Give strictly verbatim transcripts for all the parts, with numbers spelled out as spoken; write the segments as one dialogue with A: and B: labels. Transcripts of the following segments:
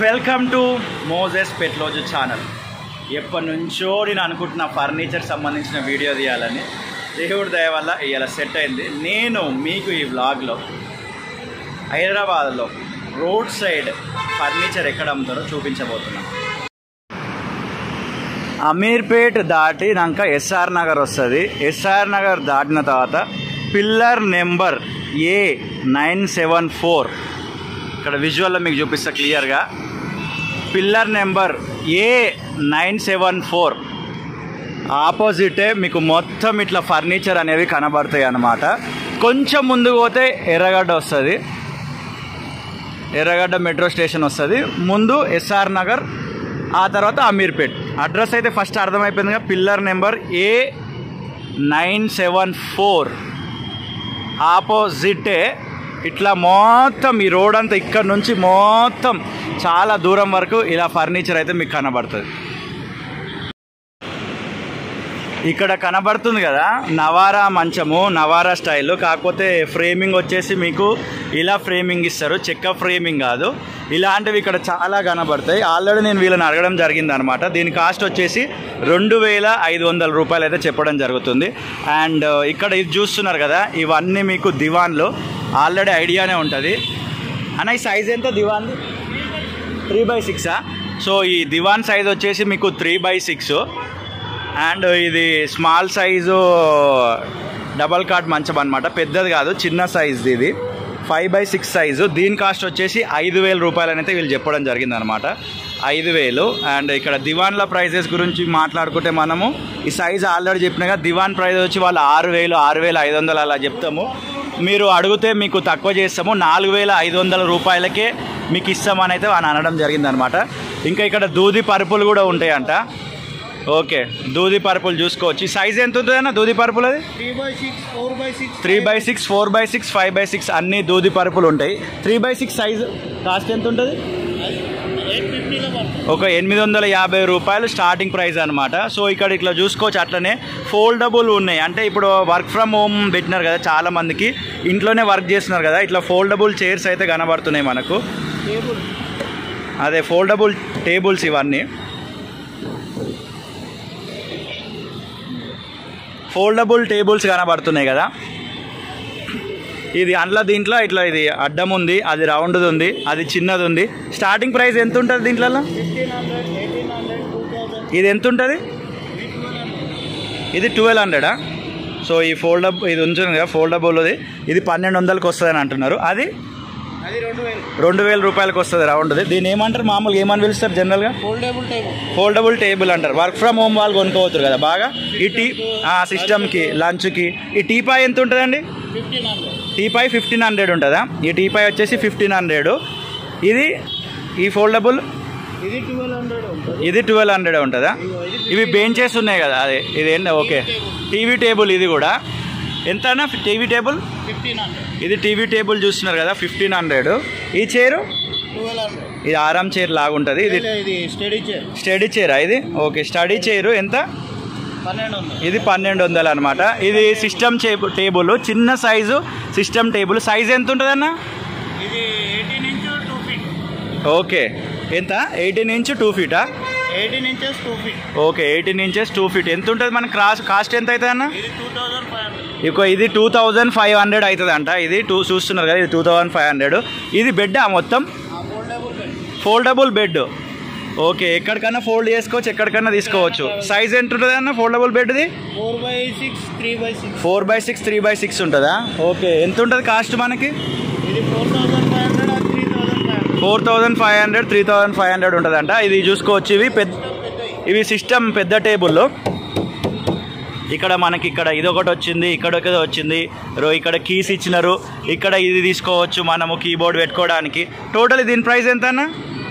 A: Welcome to Moses Petloju channel. ఎప్పటి నుంచో నేను అనుకుంటున్న ఫర్నిచర్ సంబంధించిన వీడియో తీయాలని, దేవుడి దయ వల్ల ఇవాళ సెట్ అయింది. నేను మీకు ఈ వ్లాగ్లో హైదరాబాద్లో రోడ్ సైడ్ ఫర్నిచర్ ఎక్కడ అమ్ముతారో చూపించబోతున్నాను. అమీర్పేట్ దాటినాక ఎస్ఆర్ నగర్ వస్తుంది. ఎస్ఆర్ నగర్ దాటిన తర్వాత pillar number A nine seven four, ఇక్కడ విజువల్లో మీకు చూపిస్తా క్లియర్గా. Pillar number A nine seven four ఆపోజిటే మీకు మొత్తం ఇట్లా ఫర్నిచర్ అనేవి కనబడతాయి అన్నమాట. కొంచెం ముందుకు పోతే ఎర్రగడ్డ వస్తుంది, ఎర్రగడ్డ మెట్రో స్టేషన్ వస్తుంది. ముందు ఎస్ఆర్ నగర్, ఆ తర్వాత అమీర్పేట్. అడ్రస్ అయితే ఫస్ట్ అర్థమైపోయిందిగా. Pillar number A nine seven four ఆపోజిటే ఇట్లా మొత్తం ఈ రోడ్ అంతా ఇక్కడ నుంచి మొత్తం చాలా దూరం వరకు ఇలా ఫర్నిచర్ అయితే మీకు కనబడుతుంది. ఇక్కడ కనబడుతుంది కదా నవారా మంచము, నవారా స్టైల్. కాకపోతే ఫ్రేమింగ్ వచ్చేసి మీకు ఇలా ఫ్రేమింగ్ ఇస్తారు, చెక్క ఫ్రేమింగ్ కాదు. ఇలాంటివి ఇక్కడ చాలా కనబడతాయి. ఆల్రెడీ నేను వీళ్ళని అడగడం జరిగింది అనమాట. దీని కాస్ట్ వచ్చేసి రెండు వేల ఐదు వందల రూపాయలు అయితే చెప్పడం జరుగుతుంది. అండ్ ఇక్కడ ఇది చూస్తున్నారు కదా, ఇవన్నీ మీకు దివాన్లు ఆల్రెడీ ఐడియానే ఉంటుంది. అన్న ఈ సైజ్ ఎంత దివాన్ది? త్రీ బై సిక్సా? సో ఈ దివాన్ సైజ్ వచ్చేసి మీకు త్రీ బై సిక్స్. అండ్ ఇది స్మాల్ సైజు డబల్ కాట్ మంచం అనమాట, పెద్దది కాదు, చిన్న సైజుది. ఇది ఫైవ్ బై సిక్స్ సైజు. దీని కాస్ట్ వచ్చేసి ఐదు వేల రూపాయలు అయితే వీళ్ళు చెప్పడం జరిగింది అనమాట, ఐదు వేలు. అండ్ ఇక్కడ దివాన్ల ప్రైజెస్ గురించి మాట్లాడుకుంటే మనము ఈ సైజు ఆల్రెడీ చెప్పినగా దివాన్ ప్రైస్ వచ్చి వాళ్ళు ఆరు వేలు ఆరు వేల ఐదు వందలు అలా చెప్తాము. మీరు అడిగితే మీకు తక్కువ చేస్తాము, నాలుగు వేల ఐదు వందల రూపాయలకే మీకు ఇస్తామని అయితే అని అనడం జరిగిందనమాట. ఇంకా ఇక్కడ దూది పరుపులు కూడా ఉంటాయంట. ఓకే, దూది పరుపులు చూసుకోవచ్చు. సైజ్ ఎంత ఉంటుంది అన్న దూది పరుపులు? అది three by six four by six three by six four by six five by six అన్ని దూది పరుపులు ఉంటాయి. Three by six size cost ఎంత ఉంటుంది? ఒక ఎనిమిది వందల యాభై రూపాయలు స్టార్టింగ్ ప్రైస్ అనమాట. సో ఇక్కడ ఇట్లా చూసుకోవచ్చు. అట్లనే ఫోల్డబుల్ ఉన్నాయి. అంటే ఇప్పుడు వర్క్ ఫ్రమ్ హోమ్ పెట్టినారు కదా, చాలా మందికి ఇంట్లోనే వర్క్ చేస్తున్నారు కదా, ఇట్లా ఫోల్డబుల్ చైర్స్ అయితే కనబడుతున్నాయి మనకు. అదే ఫోల్డబుల్ టేబుల్స్ ఇవన్నీ ఫోల్డబుల్ టేబుల్స్ కనబడుతున్నాయి కదా. ఇది అందులో దీంట్లో ఇట్లా ఇది అడ్డం ఉంది, అది రౌండ్ది ఉంది, అది చిన్నది ఉంది. స్టార్టింగ్ ప్రైస్ ఎంత ఉంటుంది దీంట్లో? ఇది ఎంత ఉంటుంది? ఇది ట్వెల్వ్ హండ్రెడా? సో ఈ ఫోల్డబుల్ ఇది ఉంచుంది కదా ఫోల్డబుల్ది, ఇది పన్నెండు వందలకి వస్తుందని అంటున్నారు. అది రెండు వేల రూపాయలకి వస్తుంది రౌండ్ది. దీన్ని ఏమంటారు మామూలుగా, ఏమని పిలుస్తారు జనరల్గా? Foldable table. ఫోల్డబుల్ టేబుల్ అంటారు. వర్క్ ఫ్రమ్ హోమ్ వాళ్ళు కొనుక్కోవచ్చు కదా బాగా. ఈ టీ సిస్టమ్కి లంచ్కి. ఈ టీపాయ్ ఎంత ఉంటుందండి? టీపాయ్ ఫిఫ్టీన్ హండ్రెడ్ ఉంటుందా? ఈ టీపాయ్ వచ్చేసి ఫిఫ్టీన్ హండ్రెడ్. ఇది ఈ ఫోల్డబుల్ ఇది ట్వెల్వ్ హండ్రెడ్ ఇది ట్వెల్వ్ హండ్రెడ్ ఉంటుందా? ఇవి బెంచెస్ ఉన్నాయి కదా, అదే ఇది ఏంటి? Okay, TV table. ఇది కూడా ఎంత అన్న టీవీ టేబుల్? Fifteen hundred. ఇది టీవీ టేబుల్ చూస్తున్నారు కదా, ఫిఫ్టీన్ హండ్రెడ్. ఈ చైరు ఇది ఆరామ్ చైర్ లాగా ఉంటుంది. ఇది స్టడీ చైర్. స్టడీ చైరా ఇది? ఓకే, స్టడీ చైరు ఎంత? ఇది పన్నెండు వందలు అనమాట. ఇది సిస్టమ్ టేబుల్, చిన్న సైజు సిస్టమ్ టేబుల్. సైజ్ ఎంత ఉంటుంది అన్న? ఓకే, ఎంత? ఎయిటీన్ ఇంచ్ టూ ఫీటా? Eighteen inches two feet. Okay, eighteen inches two feet. ఎంత ఉంటుంది మన క్రాస్ కాస్ట్ ఎంత అవుతుంది అన్న? ఇక ఇది టూ థౌజండ్ ఫైవ్ హండ్రెడ్ అవుతుంది అంట. ఇది టూ చూస్తున్నారు కదా, ఇది టూ థౌజండ్ ఫైవ్ హండ్రెడ్. ఇది బెడ్ మొత్తం ఫోల్డబుల్ బెడ్. ఓకే, ఎక్కడికన్నా ఫోల్డ్ చేసుకోవచ్చు, ఎక్కడికన్నా తీసుకోవచ్చు. సైజ్ ఎంత ఉంటుంది అన్న ఫోల్డబుల్ బెడ్ది? Four by six three by six four by six three by six ఉంటుందా? ఓకే, ఎంత ఉంటుంది కాస్ట్ మనకి? Four thousand five hundred three thousand five hundred ఉంటుందంట. ఇది చూసుకోవచ్చు. ఇవి పెద్ద ఇవి సిస్టమ్ పెద్ద టేబుల్లో. ఇక్కడ మనకి ఇక్కడ ఇదొకటి వచ్చింది, ఇక్కడ ఒకటి వచ్చింది. ఇక్కడ కీస్ ఇచ్చినారు. ఇక్కడ ఇది తీసుకోవచ్చు మనము కీబోర్డ్ పెట్టుకోవడానికి. టోటల్ దీని ప్రైస్ ఎంత అన్న?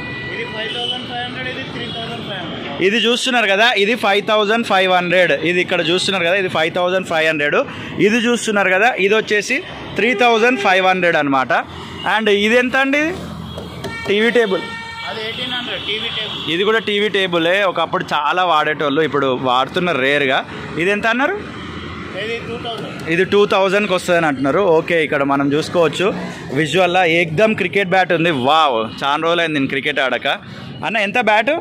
A: ఇది చూస్తున్నారు కదా, ఇది ఫైవ్ థౌజండ్ ఫైవ్ హండ్రెడ్. ఇది ఇక్కడ చూస్తున్నారు కదా, ఇది ఫైవ్ థౌజండ్ ఫైవ్ హండ్రెడ్. ఇది చూస్తున్నారు కదా, ఇది వచ్చేసి త్రీ థౌజండ్ ఫైవ్ హండ్రెడ్ అనమాట. అండ్ ఇది ఎంత అండి? TV table. ఇది కూడా టీవీ టేబులే. ఒకప్పుడు చాలా వాడేటోళ్ళు, ఇప్పుడు వాడుతున్నారు రేర్గా. ఇది ఎంత అన్నారు? ఇది టూ థౌజండ్కి వస్తుందని అంటున్నారు. ఓకే, ఇక్కడ మనం చూసుకోవచ్చు విజువల్లా ఏకదమ్ క్రికెట్ బ్యాట్ ఉంది. వావ్, చాలా రోజులైంది నేను క్రికెట్ ఆడక. అన్న ఎంత బ్యాటు?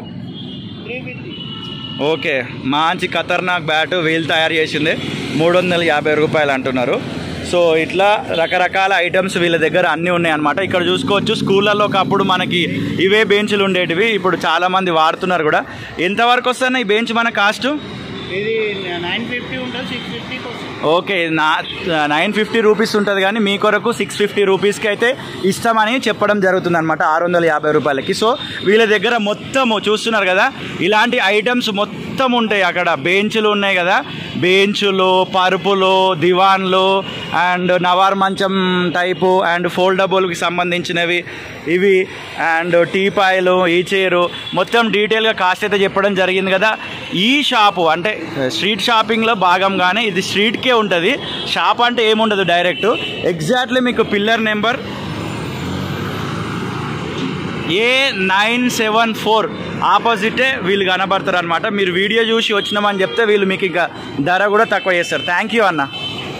A: ఓకే, మంచి ఖతర్నాక్ బ్యాటు వీళ్ళు తయారు చేసింది, మూడు వందల యాభై రూపాయలు అంటున్నారు. సో ఇట్లా రకరకాల ఐటమ్స్ వీళ్ళ దగ్గర అన్నీ ఉన్నాయి అన్నమాట. ఇక్కడ చూసుకోవచ్చు స్కూళ్ళల్లో ఒకప్పుడు మనకి ఇవే బెంచ్లు ఉండేటివి, ఇప్పుడు చాలామంది వాడుతున్నారు కూడా. ఎంతవరకు వస్తాయి ఈ బెంచ్ మన కాస్ట్?
B: ఇది నైన్ ఫిఫ్టీ ఉంటుంది, సిక్స్ ఫిఫ్టీకి వస్తుంది.
A: ఓకే, నా నైన్ ఫిఫ్టీ రూపీస్ ఉంటుంది కానీ మీ కొరకు సిక్స్ ఫిఫ్టీ రూపీస్కి అయితే ఇస్తామని చెప్పడం జరుగుతుంది అనమాట, ఆరు వందల యాభై రూపాయలకి. సో వీళ్ళ దగ్గర మొత్తము చూస్తున్నారు కదా ఇలాంటి ఐటమ్స్ మొత్తం ఉంటాయి. అక్కడ బెంచ్లు ఉన్నాయి కదా, బెంచులు, పరుపులు, దివాన్లు అండ్ నవార్ మంచం టైపు అండ్ ఫోల్డబుల్కి సంబంధించినవి ఇవి అండ్ టీపాయలు, ఈ చైరు మొత్తం డీటెయిల్గా కాస్ట్ అయితే చెప్పడం జరిగింది కదా. ఈ షాపు అంటే స్ట్రీట్ షాపింగ్లో భాగంగానే ఇది స్ట్రీట్కే ఉంటుంది. షాప్ అంటే ఏముండదు, డైరెక్ట్ ఎగ్జాక్ట్లీ మీకు pillar number A nine seven four ఆపోజిటే వీళ్ళు కనబడతారు అనమాట. మీరు వీడియో చూసి వచ్చినామని చెప్తే వీళ్ళు మీకు ఇంకా ధర కూడా తక్కువ చేస్తారు. థ్యాంక్ యూ అన్న.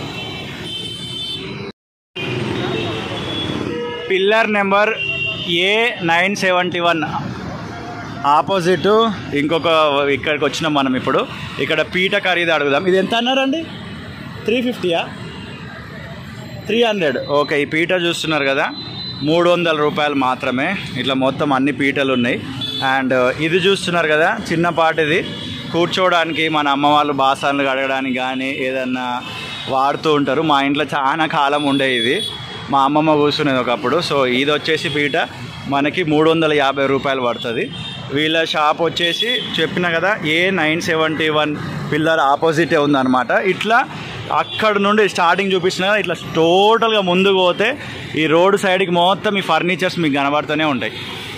A: Pillar number A nine seventy one opposite ఇంకొక ఇక్కడికి వచ్చినాం మనం. ఇప్పుడు ఇక్కడ పీట ఖరీదు అడుగుదాం. ఇది ఎంత అన్నారండి? త్రీ ఫిఫ్టీయా త్రీ హండ్రెడ్ ఓకే, ఈ పీట చూస్తున్నారు కదా మూడు వందల రూపాయలు మాత్రమే. ఇట్లా మొత్తం అన్ని పీటలు ఉన్నాయి. అండ్ ఇది చూస్తున్నారు కదా చిన్నపాటిది కూర్చోవడానికి, మన అమ్మ వాళ్ళు బాసనలు కడగడానికి కానీ ఏదన్నా వాడుతూ ఉంటారు. మా ఇంట్లో చాలా కాలం ఉండే ఇది, మా అమ్మమ్మ కూర్చునేది ఒకప్పుడు. సో ఇది వచ్చేసి పీట మనకి మూడు వందల యాభై రూపాయలు పడుతుంది. వీళ్ళ షాప్ వచ్చేసి చెప్పిన కదా A nine seventy one pillar ఆపోజిటే ఉందన్నమాట. ఇట్లా అక్కడ నుండి స్టార్టింగ్ చూపిస్తున్నా కదా, ఇట్లా టోటల్గా ముందుకు పోతే ఈ రోడ్ సైడ్కి మొత్తం ఈ ఫర్నిచర్స్ మీకు కనబడుతూనే ఉంటాయి.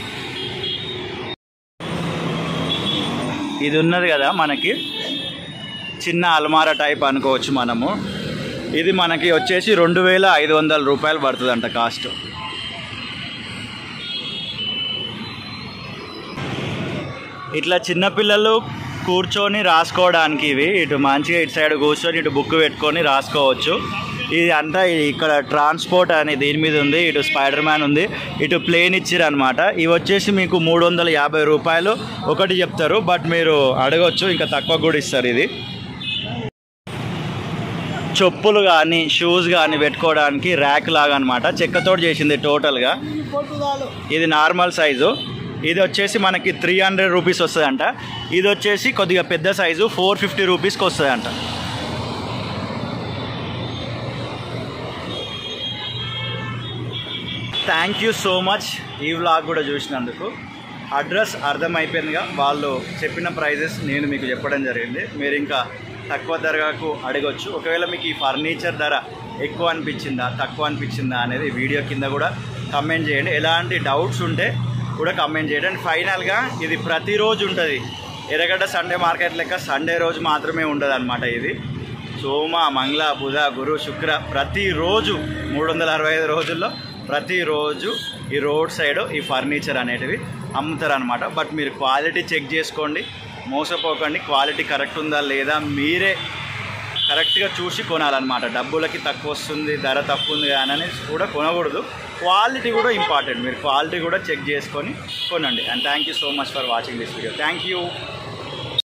A: ఇది ఉన్నది కదా మనకి చిన్న అల్మారా టైప్ అనుకోవచ్చు మనము. ఇది మనకి వచ్చేసి రెండు వేల ఐదు వందల రూపాయలు పడుతుందంట కాస్ట్. ఇట్లా చిన్నపిల్లలు కూర్చొని రాసుకోవడానికి ఇవి, ఇటు మంచిగా ఇటు సైడ్ కూర్చొని ఇటు బుక్ పెట్టుకొని రాసుకోవచ్చు. ఇది అంతా ఇక్కడ ట్రాన్స్పోర్ట్ అని దీని మీద ఉంది, ఇటు స్పైడర్ మ్యాన్ ఉంది, ఇటు ప్లేన్ ఇచ్చిరు అనమాట. ఇవి వచ్చేసి మీకు మూడు వందల యాభై రూపాయలు ఒకటి చెప్తారు, బట్ మీరు అడగవచ్చు ఇంకా తక్కువ కూడా ఇస్తారు. ఇది చెప్పులు కానీ షూస్ కానీ పెట్టుకోవడానికి ర్యాక్ లాగా అనమాట, చెక్కతో చేసింది టోటల్గా. ఇది నార్మల్ సైజు, ఇది వచ్చేసి మనకి త్రీ హండ్రెడ్ రూపీస్ వస్తుందంట. ఇది వచ్చేసి కొద్దిగా పెద్ద సైజు ఫోర్ ఫిఫ్టీ రూపీస్కి వస్తుందంట. థ్యాంక్ యూ సో మచ్ ఈ వ్లాగ్ కూడా చూసినందుకు. అడ్రస్ అర్థమైపోయిందిగా, వాళ్ళు చెప్పిన ప్రైజెస్ నేను మీకు చెప్పడం జరిగింది. మీరు ఇంకా తక్కువ ధరకు అడగవచ్చు. ఒకవేళ మీకు ఈ ఫర్నిచర్ ధర ఎక్కువ అనిపించిందా తక్కువ అనిపించిందా అనేది వీడియో కింద కూడా కమెంట్ చేయండి. ఎలాంటి డౌట్స్ ఉంటే కూడా కమెంట్ చేయండి. అండ్ ఫైనల్గా ఇది ప్రతిరోజు ఉంటుంది, ఎర్రగడ్డ సండే మార్కెట్ లెక్క సండే రోజు మాత్రమే ఉండదు అనమాట. ఇది సోమ, మంగళ, బుధ, గురు, శుక్ర ప్రతిరోజు మూడు వందల అరవై ఐదు రోజుల్లో ప్రతిరోజు ఈ రోడ్ సైడ్ ఈ ఫర్నిచర్ అనేటివి అమ్ముతారు అనమాట. బట్ మీరు క్వాలిటీ చెక్ చేసుకోండి, మోసపోకండి. క్వాలిటీ కరెక్ట్ ఉందా లేదా మీరే కరెక్ట్గా చూసి కొనాలన్నమాట. డబ్బులకి తక్కువ వస్తుంది, ధర తక్కువ ఉంది అని కూడా కొనకూడదు. క్వాలిటీ కూడా ఇంపార్టెంట్, మీరు క్వాలిటీ కూడా చెక్ చేసుకొని కొనండి. And thank you so much for watching this video. Thank you.